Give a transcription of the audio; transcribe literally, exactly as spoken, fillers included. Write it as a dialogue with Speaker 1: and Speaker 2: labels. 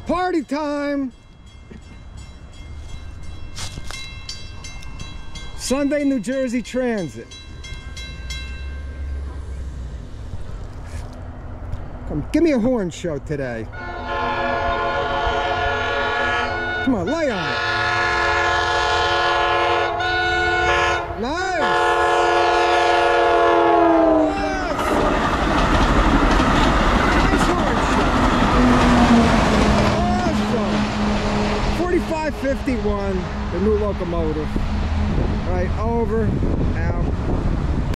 Speaker 1: Party time! Sunday, New Jersey Transit. Come, give me a horn show today. Come on, lay on it. Nice! Nice horn show. Awesome. forty-five fifty-one, the new locomotive. Right, over, out.